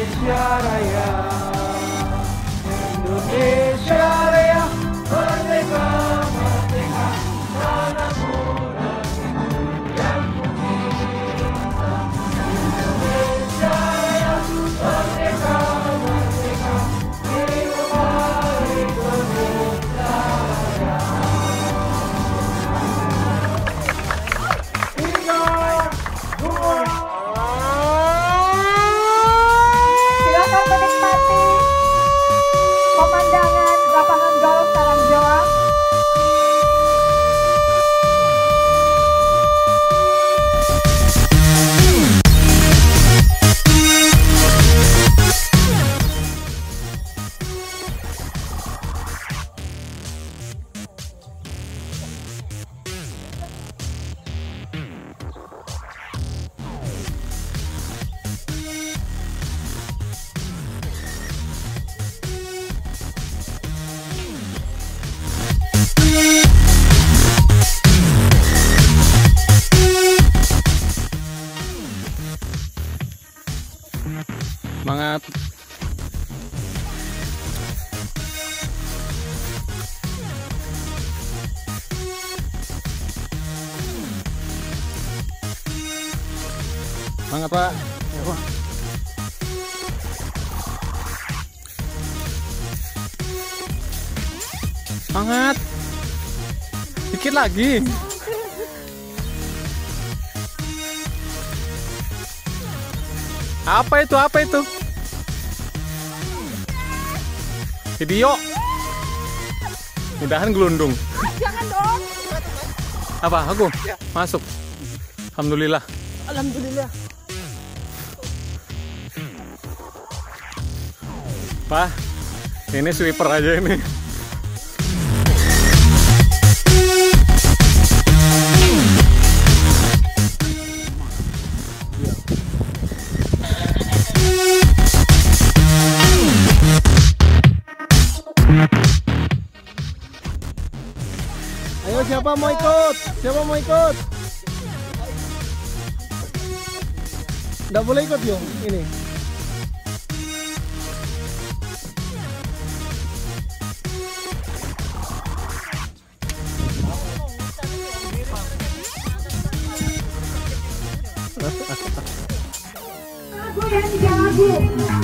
Indonesia Raya, Indonesia Raya, merdeka, merdeka, tanahku negeriku yang kucinta. Indonesia Raya, merdeka, merdeka, hiduplah Indonesia Raya. Tiga, dua. Silakan menikmati pemandangan lapangan golf Karangjoa. Semangat. Semangat, Pak. Ya, Pak. Semangat. Dikit lagi. Apa itu? Apa itu? Video. Mudahan gelundung. Jangan dong. Apa? Aku? Masuk. Alhamdulillah. Alhamdulillah. Pak, ini sweeper aja ini. Ayo, siapa mau ikut? Siapa mau ikut? Nggak boleh ikut Yung, ini. Lagu dan 3 lagu.